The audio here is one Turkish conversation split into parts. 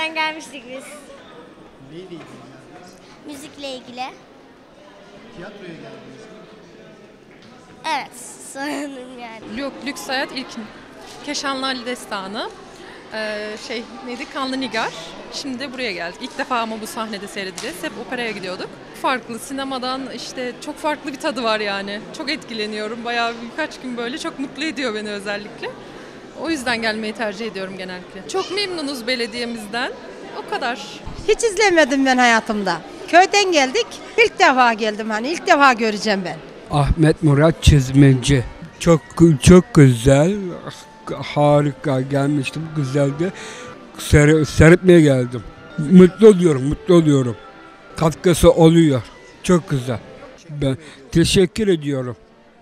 önceden gelmiştik biz. Neyle ilgili? Müzikle ilgili. Tiyatroya geldiniz mi? Evet, sanırım yani. Yok, Lüks Hayat ilk Keşanlı Ali Destanı. Neydi? Kanlı Nigar. Şimdi buraya geldik. İlk defa ama bu sahnede seyredeceğiz. Hep operaya gidiyorduk. Farklı sinemadan işte çok farklı bir tadı var yani. Çok etkileniyorum. Bayağı birkaç gün böyle çok mutlu ediyor beni özellikle. O yüzden gelmeyi tercih ediyorum genellikle. Çok memnunuz belediyemizden. O kadar. Hiç izlemedim ben hayatımda. Köyden geldik. İlk defa geldim ilk defa göreceğim ben. Ahmet Murat Çizmeci. Çok güzel. Harika gelmiştim. Güzeldi. Seyretmeye geldim. Mutlu oluyorum. Katkısı oluyor. Çok güzel. Ben teşekkür ediyorum.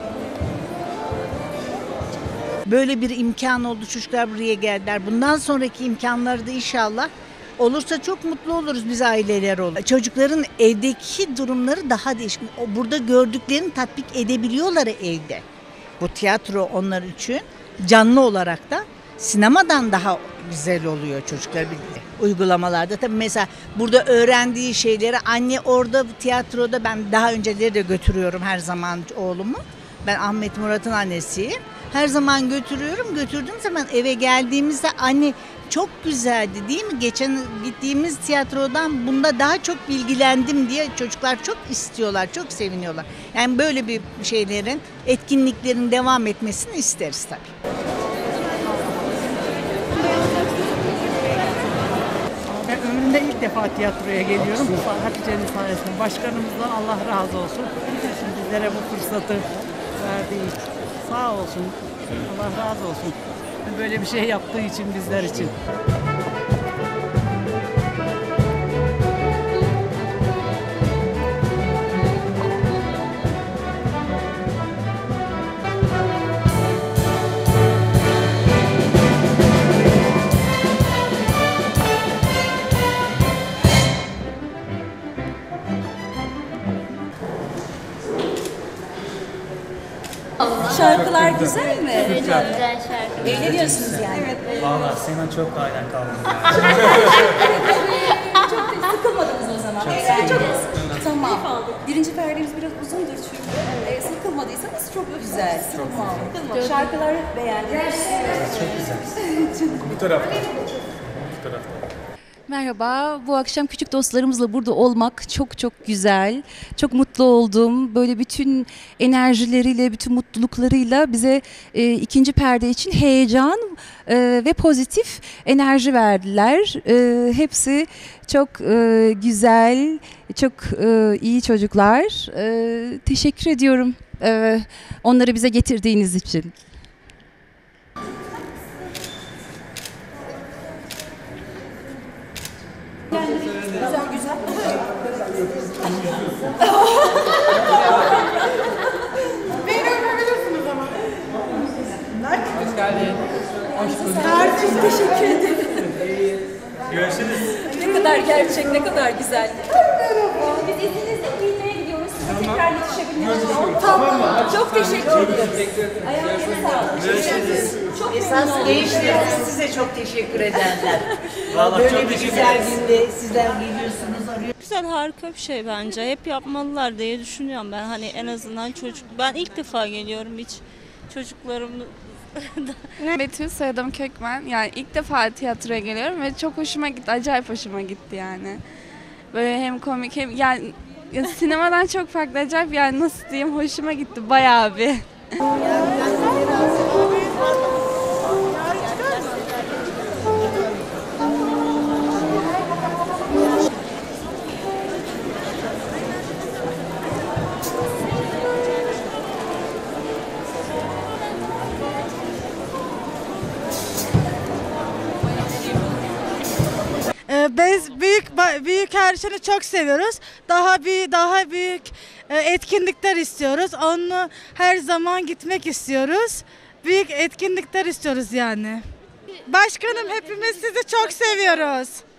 Böyle bir imkan oldu, çocuklar buraya geldiler. Bundan sonraki imkanları da inşallah olursa çok mutlu oluruz biz aileler olarak. Çocukların evdeki durumları daha değişik. Burada gördüklerini tatbik edebiliyorlar evde. Bu tiyatro onlar için canlı olarak da sinemadan daha güzel oluyor çocuklar birlikte. Uygulamalarda tabii mesela burada öğrendiği şeyleri anne orada tiyatroda ben daha önceleri de götürüyorum her zaman oğlumu. Ben Ahmet Murat'ın annesiyim. Her zaman götürüyorum. Götürdüğüm zaman eve geldiğimizde anne çok güzeldi değil mi? Geçen gittiğimiz tiyatrodan bunda daha çok bilgilendim diye çocuklar çok istiyorlar, çok seviniyorlar. Yani böyle bir şeylerin, etkinliklerin devam etmesini isteriz tabii. Ben ömrümde ilk defa tiyatroya geliyorum. Hatice'nin sayesinde. Başkanımızdan Allah razı olsun. Bizlere bu fırsatı verdiği için. Sağ olsun. Allah razı olsun. Böyle bir şey yaptığı için bizler için. Şarkılar güzel mi? Çok güzel şarkı. Eğleniyorsunuz yani. Evet. Valla Sinan çok hayran kaldım. Çok sıkılmadınız o zaman. Çok tamam. Birinci perdemiz biraz uzundur çünkü. Sıkılmadıysanız çok güzel. Tamam. Şarkılar beğendiniz. Çok güzel. Bu tarafta. Merhaba, bu akşam küçük dostlarımızla burada olmak çok çok güzel. Çok mutlu oldum. Böyle bütün enerjileriyle, bütün mutluluklarıyla bize ikinci perde için heyecan ve pozitif enerji verdiler. Hepsi çok güzel, çok iyi çocuklar. Teşekkür ediyorum onları bize getirdiğiniz için. Güzel. Beni öpebilirsiniz ama. Hoş geldin. Çok teşekkür ederim. Görüşürüz. Ne kadar gerçek, ne kadar güzel. Merhaba. Biz izninizle giyinmeye gidiyoruz. Size tekrar yetişebilmek için. Tamam. Çok teşekkür ederim. Ayağınıza sağlık. Görüşürüz. Çok Esas gençlerimiz size çok teşekkür ederler. Vallahi Böyle çok bir teşekkür güzel ederiz. günde sizler geliyorsunuz, arıyorsunuz. Güzel, harika bir şey bence. Hep yapmalılar diye düşünüyorum ben. Hani en azından ben ilk defa geliyorum hiç çocuklarım. Betül, soyadım Kökmen. Yani ilk defa tiyatroya geliyorum ve çok hoşuma gitti. Acayip hoşuma gitti yani. Böyle hem komik hem yani sinemadan çok farklı, acayip yani nasıl diyeyim, hoşuma gitti bayağı bir. Biz büyük yarışını çok seviyoruz. Daha büyük etkinlikler istiyoruz. Onu her zaman gitmek istiyoruz. Büyük etkinlikler istiyoruz yani. Başkanım, hepimiz sizi çok seviyoruz.